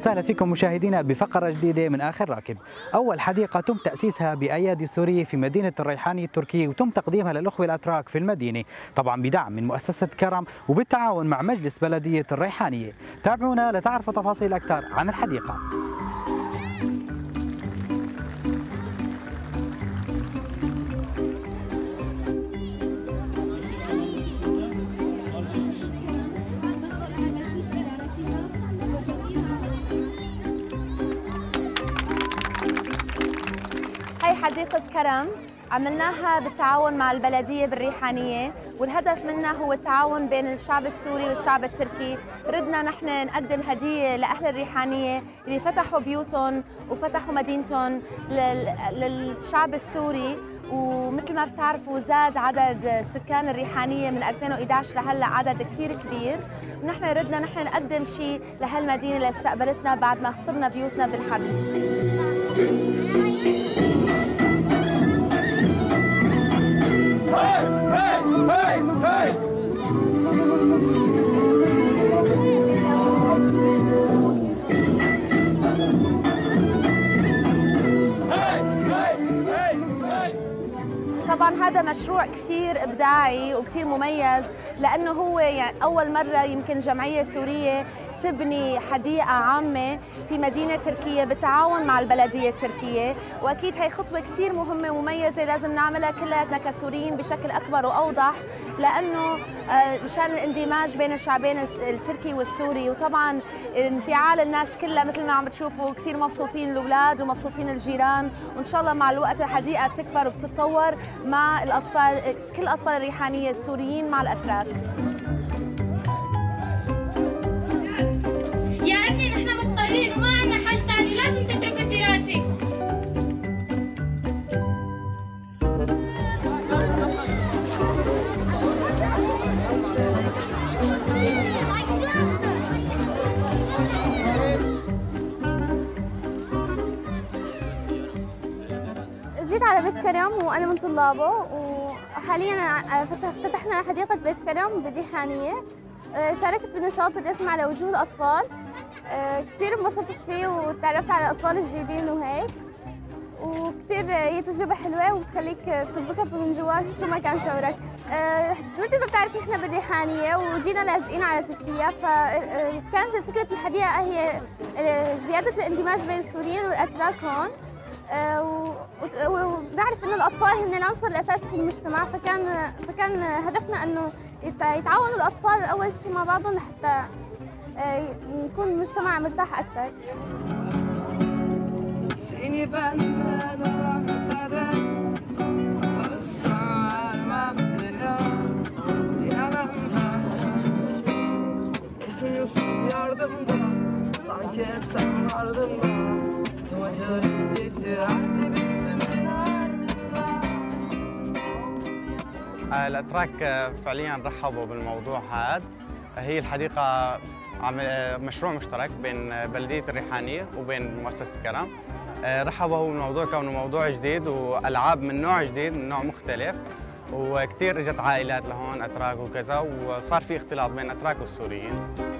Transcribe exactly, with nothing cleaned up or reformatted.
وسهلا فيكم مشاهدينا بفقرة جديدة من آخر راكب. أول حديقة تم تأسيسها بأيادي سورية في مدينة الريحانية التركية وتم تقديمها للأخوة الأتراك في المدينة، طبعا بدعم من مؤسسة كرم وبالتعاون مع مجلس بلدية الريحانية. تابعونا لتعرفوا تفاصيل أكثر عن الحديقة. هي حديقة كرم عملناها بالتعاون مع البلدية بالريحانية، والهدف منها هو التعاون بين الشعب السوري والشعب التركي. ردنا نحن نقدم هدية لأهل الريحانية اللي فتحوا بيوتهم وفتحوا مدينتهم للشعب السوري، ومثل ما بتعرفوا زاد عدد سكان الريحانية من ألفين وإحدى عشر لهلا عدد كثير كبير، ونحن ردنا نحن نقدم شيء لهالمدينة اللي استقبلتنا بعد ما خسرنا بيوتنا بالحرب. Hey! Hey! Hey! Hey! طبعا هذا مشروع كثير إبداعي وكثير مميز، لأنه هو يعني أول مرة يمكن جمعية سورية تبني حديقة عامة في مدينة تركية بالتعاون مع البلدية التركية، وأكيد هي خطوة كثير مهمة ومميزة لازم نعملها كلياتنا كسوريين بشكل أكبر وأوضح، لأنه مشان الاندماج بين الشعبين التركي والسوري، وطبعا انفعال الناس كلها مثل ما عم بتشوفوا كثير مبسوطين الأولاد ومبسوطين الجيران، وإن شاء الله مع الوقت الحديقة تكبر وبتتطور مع الأطفال، كل الأطفال الريحانية السوريين مع الأتراك. يا ابني نحن مضطرين وما عندنا حل ثاني، لازم تترك الدراسة. جيت على بيت كرم وأنا من طلابه، وحالياً افتتحنا حديقة بيت كرم بالريحانية. شاركت بنشاط الرسم على وجوه الأطفال، كثير انبسطت فيه وتعرفت على أطفال جديدين وهيك، وكثير هي تجربة حلوة وبتخليك تنبسط من جوا شو ما كان شعورك. مثل ما بتعرف نحن بالريحانية وجينا لاجئين على تركيا، فكانت فكرة الحديقة هي زيادة الاندماج بين السوريين والأتراك هون، ونعرف انه الاطفال هن العنصر الاساسي في المجتمع، فكان فكان هدفنا انه يتعاونوا الاطفال اول شيء مع بعضهم لحتى نكون مجتمع مرتاح اكثر. الأتراك فعليا رحبوا بالموضوع هذا. هي الحديقة مشروع مشترك بين بلدية الريحانية وبين مؤسسة كرم. رحبوا بالموضوع كونه موضوع جديد وألعاب من نوع جديد من نوع مختلف، وكثير اجت عائلات لهون أتراك وكذا، وصار في اختلاط بين الأتراك والسوريين.